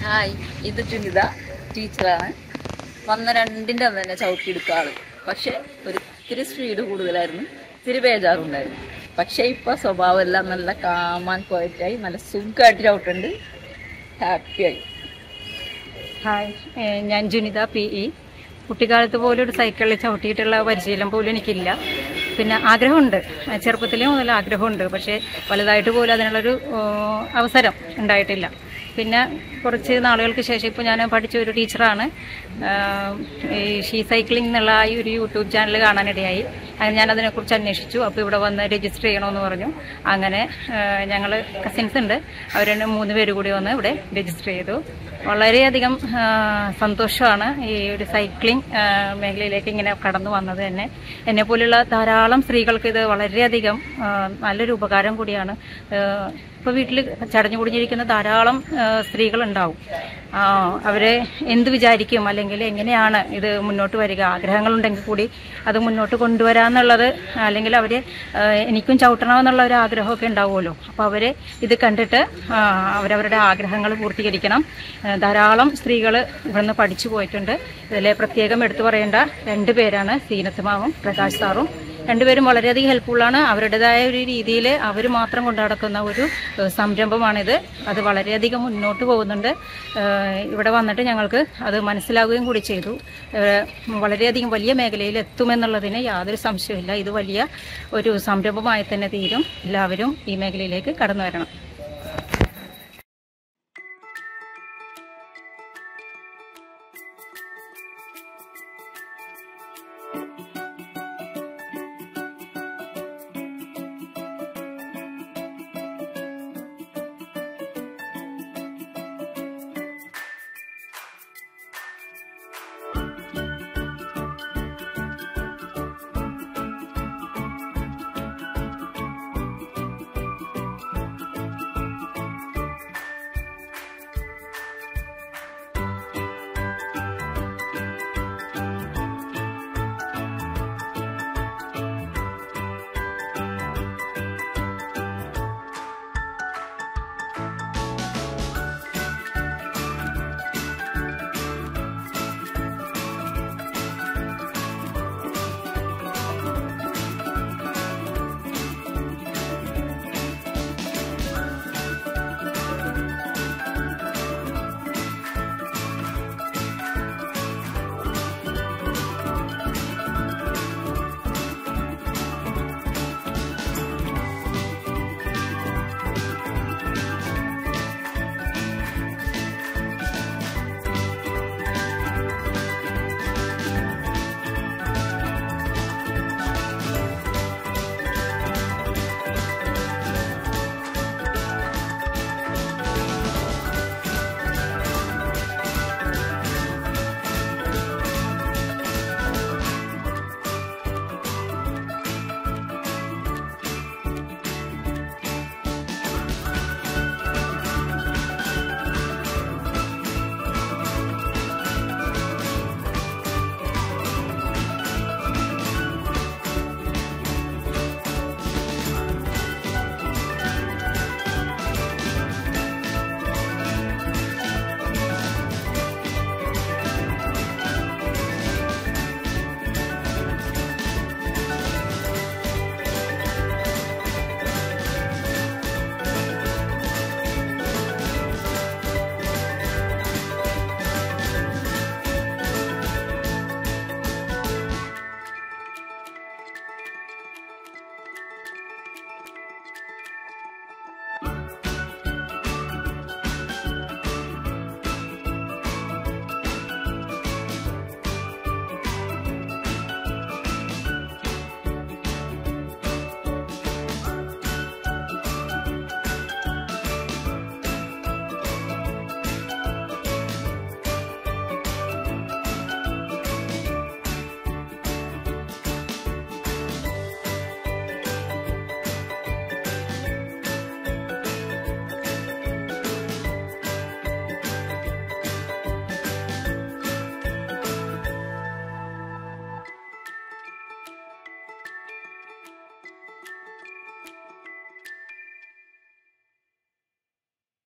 Hi, ഇത് ജുനിത ടീച്ചറാണ്. വന്ന രണ്ടിൻ്റെ അന്ന് തന്നെ ചവിട്ടിയെടുക്കുക ആള്. പക്ഷെ ഒരിത്തിരി സ്പീഡ് കൂടുതലായിരുന്നു, ഇത്തിരി ബേജാറുണ്ടായിരുന്നു. പക്ഷെ ഇപ്പോൾ സ്വഭാവമെല്ലാം നല്ല കാമാൻ ക്വയറ്റായി, നല്ല സുഖമായിട്ട് ചവിട്ടുണ്ട്, ഹാപ്പിയായി. ഹായ്, ഞാൻ ജുനിത PE. കുട്ടിക്കാലത്ത് പോലും ഒരു സൈക്കിളിൽ ചവിട്ടിയിട്ടുള്ള പരിശീലനം പോലും എനിക്കില്ല. പിന്നെ ആഗ്രഹമുണ്ട്, ചെറുപ്പത്തിലേ മുതൽ ആഗ്രഹമുണ്ട്. പക്ഷേ വലുതായിട്ട് പോലും അതിനുള്ളൊരു അവസരം ഉണ്ടായിട്ടില്ല. പിന്നെ കുറച്ച് നാളുകൾക്ക് ശേഷം ഇപ്പോൾ ഞാൻ പഠിച്ച ഒരു ടീച്ചറാണ്. ഈ SheCycling എന്നുള്ള ഈ ഒരു യൂട്യൂബ് ചാനൽ കാണാനിടയായി. ഞാനതിനെക്കുറിച്ച് അന്വേഷിച്ചു. അപ്പോൾ ഇവിടെ വന്ന് രജിസ്റ്റർ ചെയ്യണമെന്ന് പറഞ്ഞു. അങ്ങനെ ഞങ്ങൾ കസിൻസ് ഉണ്ട്, അവർ 3 പേര് കൂടി വന്ന് ഇവിടെ രജിസ്റ്റർ ചെയ്തു. വളരെയധികം സന്തോഷമാണ് ഈ ഒരു സൈക്ലിംഗ് മേഖലയിലേക്ക് ഇങ്ങനെ കടന്നു വന്നത് തന്നെ. എന്നെപ്പോലുള്ള ധാരാളം സ്ത്രീകൾക്ക് ഇത് വളരെയധികം നല്ലൊരു ഉപകാരം കൂടിയാണ്. ഇപ്പോൾ വീട്ടിൽ ചടഞ്ഞുകൂടിഞ്ഞിരിക്കുന്ന ധാരാളം സ്ത്രീകളുണ്ടാവും. അവരെ എന്ത് വിചാരിക്കും, അല്ലെങ്കിൽ എങ്ങനെയാണ് ഇത് മുന്നോട്ട് വരിക, ആഗ്രഹങ്ങളുണ്ടെങ്കിൽ കൂടി അത് മുന്നോട്ട് കൊണ്ടുവരാമെന്നുള്ളത്, അല്ലെങ്കിൽ അവർ എനിക്കും ചവിട്ടണമെന്നുള്ള ഒരു ആഗ്രഹമൊക്കെ ഉണ്ടാവുമല്ലോ. അപ്പോൾ അവർ ഇത് കണ്ടിട്ട് അവരവരുടെ ആഗ്രഹങ്ങൾ പൂർത്തീകരിക്കണം. ധാരാളം സ്ത്രീകൾ ഇവിടുന്ന് പഠിച്ചു പോയിട്ടുണ്ട്. ഇതിൽ പ്രത്യേകം എടുത്തു പറയേണ്ട 2 പേരാണ്, സീനത്ത് മാവും പ്രകാശ് സാറും. 2 പേരും വളരെയധികം ഹെൽപ്ഫുള്ളാണ്. അവരുടേതായ ഒരു രീതിയിൽ അവർ മാത്രം കൊണ്ടു നടക്കുന്ന ഒരു സംരംഭമാണിത്. അത് വളരെയധികം മുന്നോട്ട് പോകുന്നുണ്ട്. ഇവിടെ വന്നിട്ട് ഞങ്ങൾക്ക് അത് മനസ്സിലാവുകയും കൂടി ചെയ്തു. വളരെയധികം വലിയ മേഖലയിൽ എത്തുമെന്നുള്ളതിന് യാതൊരു സംശയമില്ല. ഇത് വലിയ ഒരു സംരംഭമായി തന്നെ തീരും. എല്ലാവരും ഈ മേഖലയിലേക്ക് കടന്നു വരണം.